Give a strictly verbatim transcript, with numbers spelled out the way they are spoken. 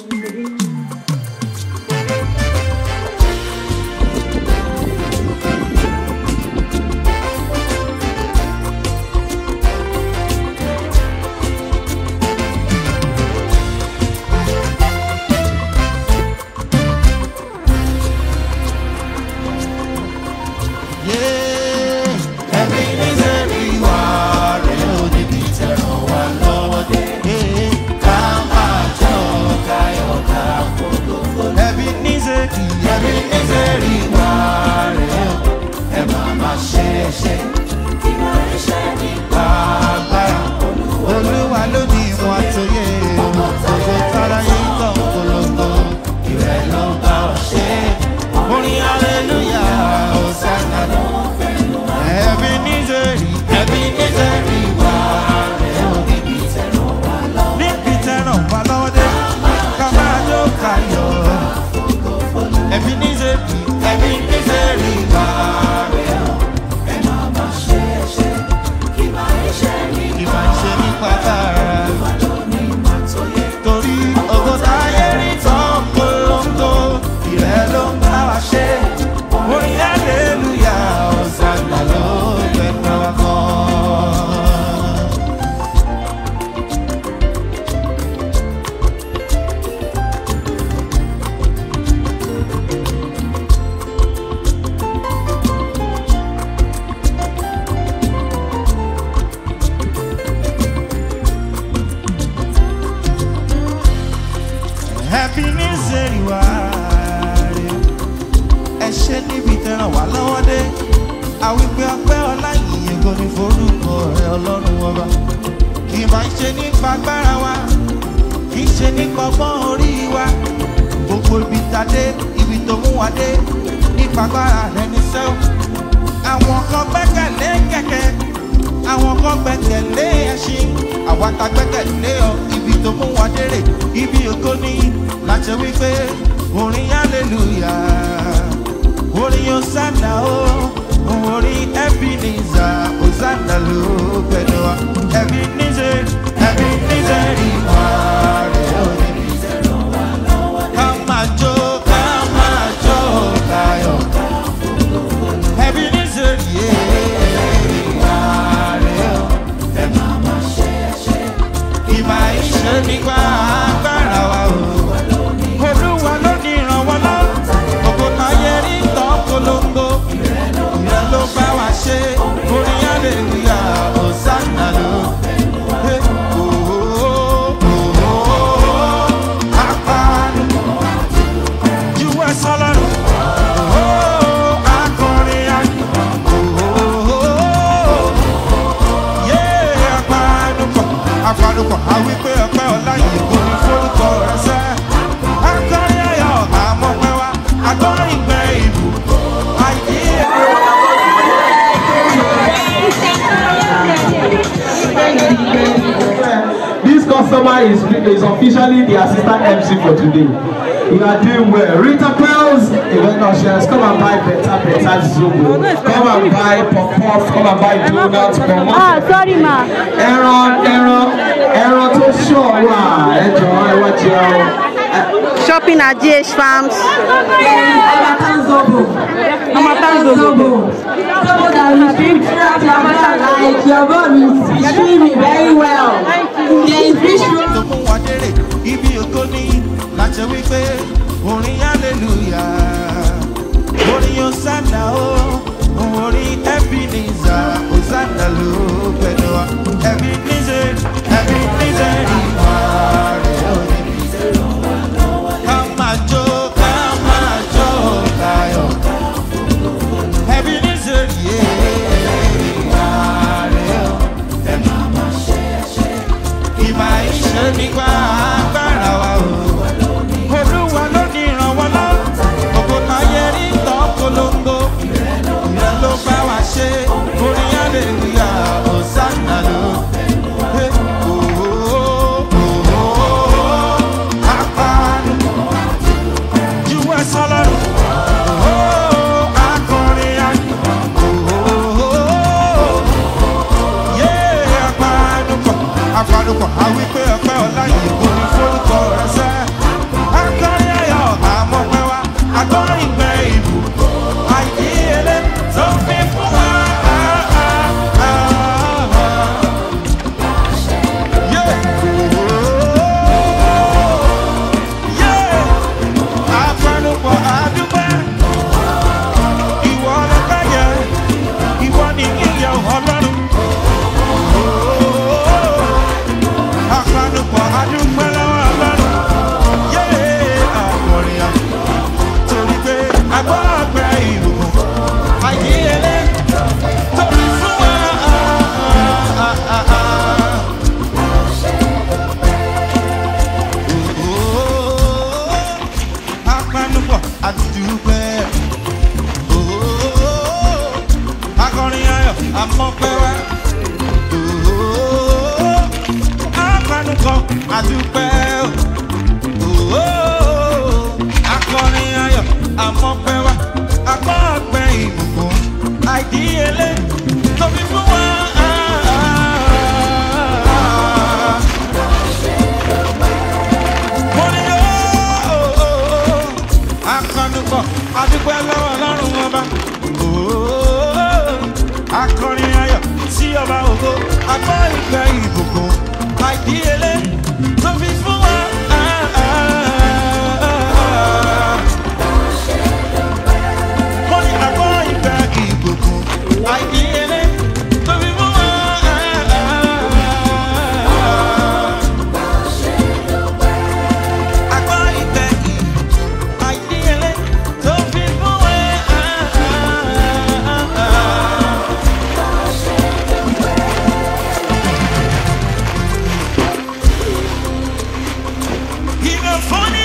Is, is officially the assistant M C for today. You are doing well. Rita Pearls, event ushers, come and buy better, better Zobo. Come and buy pop puff, come and buy donuts. Ah, sorry, ma. Aaron, Aaron, Aaron, to show wow. Enjoy what you shopping at G H Farms. Amatan Zobo. Amatan Zobo. Zobo that we stream throughout Amatan, like your body is streaming very well. There is visual. Ibi ògo ni láti wí pé orin hallelujah, orin Hosanna o, orin Ebenezer, Hosanna ló pẹ̀lú wa. Ebenezer, Ebenezer ìwà rẹ̀ ò ní. Ká máa jó, ká máa jó káyọ̀. Ebenezer yé ìwà rẹ̀ ò. Ẹ máa máa ṣe é ṣe. Ìbá ìṣe nígbà agbára wa o. Olúwa ló ní ìrànwọ́ lọ. Ògo táyé rí tán polongo. Ìrẹ́ ló bá wa ṣe. Orin hallelujah, Hosanna ló. Apanu. Juwọ́ sọlọ́run. Akọrin ayọ̀. Yeah, apanu kọ̀. Apanu kọ̀. Àwí pé ọpẹ́ ọlá yìí kò ní forúkọ rẹ̀ sẹ́. adúpẹ́ o. Akọrin ayọ̀ àmọ́pẹ́ wa, apá ọ̀pẹ ìbùkún, àìdíyelé tóbi fún wa. Mo ní yóò akọnukọ̀ adúpẹ́ lọ́wọ́ Ọlọ́run ọba. Akọrin ayọ̀ sí ọba ògo, apá ìgbẹ́ ìbùkún, àìdíyelé tóbi fún wa. Mo ní apá ìgbẹ́ ìbùkún, àìdíyelé tóbi fún wa. Apá ìgbẹ́ àìdíyelé tóbi fún wa. Even funny